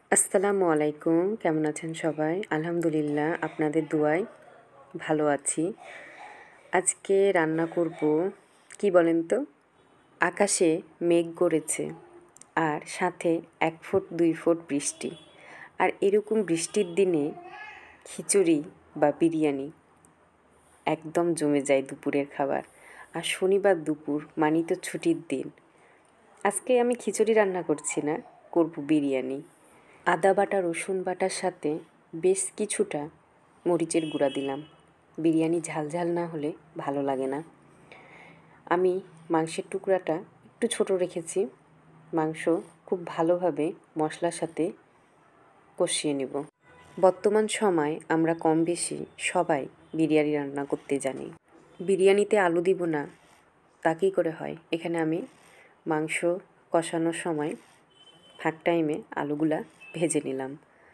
আসসালামু আলাইকুম। কেমন আছেন সবাই? আলহামদুলিল্লাহ আপনাদের দুয়ায় ভালো আছি। আজকে রান্না করব কি বলেন তো? আকাশে মেঘ করেছে আর সাথে 1 ফুট 2 ফুট বৃষ্টি। আর এরকম বৃষ্টির দিনে খিচুড়ি বা বিরিয়ানি একদম জমে যায় দুপুরের খাবার। আর শনিবার দুপুর মানেই তো ছুটির দিন। আজকে আমি খিচুড়ি রান্না করছি না, করব বিরিয়ানি। আদা বাটা রসুন বাটার সাথে বেশ কিছুটা মরিচের গুঁড়া দিলাম। বিরিয়ানি ঝাল ঝাল না হলে ভালো লাগে না। আমি মাংসের টুকরাটা একটু ছোট রেখেছি। মাংস খুব ভালোভাবে মশলার সাথে কষিয়ে নেব। বর্তমান সময় আমরা কম বেশি সবাই বিরিয়ানি রান্না করতে জানি। বিরিয়ানিতে আলু দিব না তা কী করে হয়? এখানে আমি মাংস কষানোর সময় ফাঁক টাইমে আলুগুলা ভেজে নিলাম।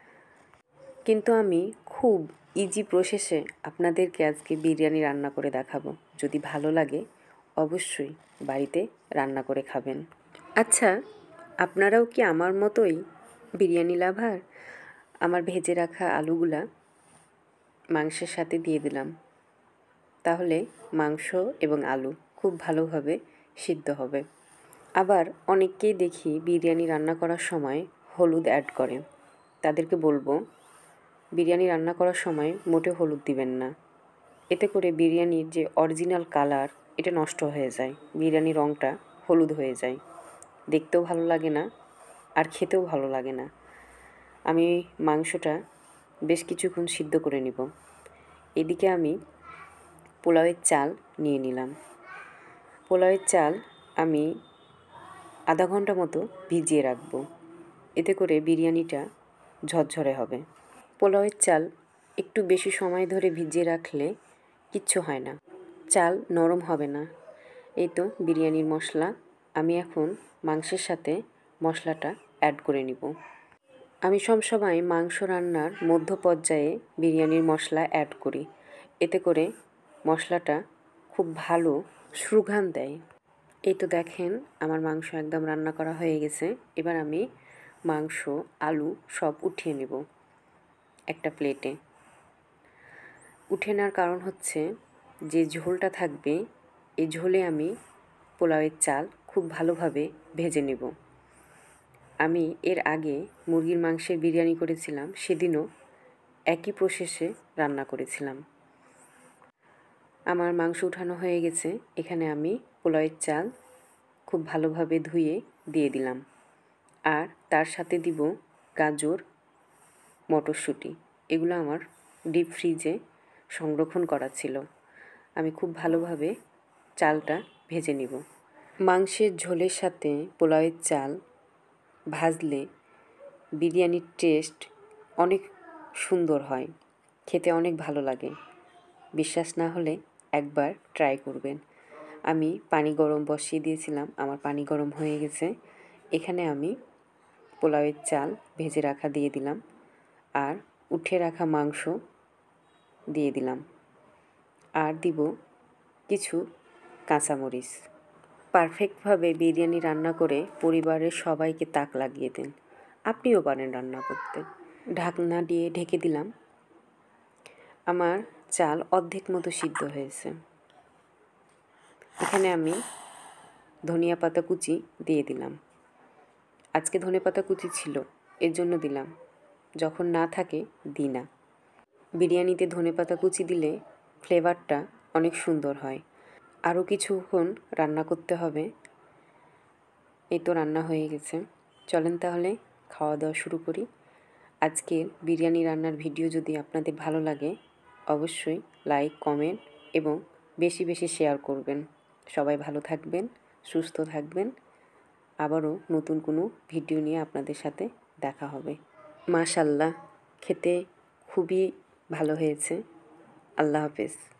কিন্তু আমি খুব ইজি প্রসেসে আপনাদেরকে আজকে বিরিয়ানি রান্না করে দেখাবো। যদি ভালো লাগে অবশ্যই বাড়িতে রান্না করে খাবেন। আচ্ছা, আপনারাও কি আমার মতোই বিরিয়ানি লাভার? আমার ভেজে রাখা আলুগুলা মাংসের সাথে দিয়ে দিলাম। তাহলে মাংস এবং আলু খুব ভালোভাবে সিদ্ধ হবে। আবার অনেককেই দেখি বিরিয়ানি রান্না করার সময় হলুদ অ্যাড করে। তাদেরকে বলবো বিরিয়ানি রান্না করার সময় মোটে হলুদ দিবেন না। এতে করে বিরিয়ানির যে অরিজিনাল কালার এটা নষ্ট হয়ে যায়। বিরিয়ানির রঙটা হলুদ হয়ে যায়। দেখতেও ভালো লাগে না আর খেতেও ভালো লাগে না। আমি মাংসটা বেশ কিছুক্ষণ সিদ্ধ করে নিব। এদিকে আমি পোলাওয়ের চাল নিয়ে নিলাম। পোলাওয়ের চাল আমি আধা ঘন্টা মতো ভিজিয়ে রাখবো। এতে করে বিরিয়ানিটা ঝরঝরে হবে। পোলাওয়ের চাল একটু বেশি সময় ধরে ভিজিয়ে রাখলে কিচ্ছু হয় না, চাল নরম হবে না। এই তো বিরিয়ানির মশলা আমি এখন মাংসের সাথে মশলাটা অ্যাড করে নিব। আমি সবসময় মাংস রান্নার মধ্য পর্যায়ে বিরিয়ানির মশলা অ্যাড করি। এতে করে মশলাটা খুব ভালো সুঘ্রাণ দেয়। এই তো দেখেন আমার মাংস একদম রান্না করা হয়ে গেছে। এবার আমি মাংস আলু সব উঠিয়ে নেব একটা প্লেটে। উঠে নেওয়ার কারণ হচ্ছে যে ঝোলটা থাকবে এই ঝোলে আমি পোলাওয়ের চাল খুব ভালোভাবে ভেজে নেব। আমি এর আগে মুরগির মাংসের বিরিয়ানি করেছিলাম, সেদিনও একই প্রসেসে রান্না করেছিলাম। আমার মাংস উঠানো হয়ে গেছে। এখানে আমি পোলাওয়ের চাল খুব ভালোভাবে ধুয়ে দিয়ে দিলাম। আর তার সাথে দিব গাজর, মটরশুঁটি। এগুলো আমার ডিপ ফ্রিজে সংরক্ষণ করা ছিল। আমি খুব ভালোভাবে চালটা ভেজে নিব। মাংসের ঝোলের সাথে পোলাওয়ের চাল ভাজলে বিরিয়ানির টেস্ট অনেক সুন্দর হয়, খেতে অনেক ভালো লাগে। বিশ্বাস না হলে একবার ট্রাই করবেন। আমি পানি গরম বসিয়ে দিয়েছিলাম, আমার পানি গরম হয়ে গেছে। এখানে আমি পোলাওয়ের চাল ভেজে রাখা দিয়ে দিলাম আর উঠে রাখা মাংস দিয়ে দিলাম আর দিব কিছু কাঁচামরিচ। পারফেক্টভাবে বিরিয়ানি রান্না করে পরিবারের সবাইকে তাক লাগিয়ে দেন। আপনিও পারেন রান্না করতে। ঢাকনা দিয়ে ঢেকে দিলাম। আমার চাল অর্ধেক মতো সিদ্ধ হয়েছে। এখানে আমি ধনিয়া পাতা কুচি দিয়ে দিলাম। আজকে ধনেপাতা কুচি ছিল এর জন্য দিলাম, যখন না থাকে দিই না। বিরিয়ানিতে ধনেপাতা কুচি দিলে ফ্লেভারটা অনেক সুন্দর হয়। আরও কিছুক্ষণ রান্না করতে হবে। এই তো রান্না হয়ে গেছে। চলেন তাহলে খাওয়া দাওয়া শুরু করি। আজকের বিরিয়ানি রান্নার ভিডিও যদি আপনাদের ভালো লাগে অবশ্যই লাইক, কমেন্ট এবং বেশি বেশি শেয়ার করবেন। সবাই ভালো থাকবেন, সুস্থ থাকবেন। আবারও নতুন কোনো ভিডিও নিয়ে আপনাদের সাথে দেখা হবে। মাশাআল্লাহ, খেতে খুবই ভালো হয়েছে। আল্লাহ হাফেজ।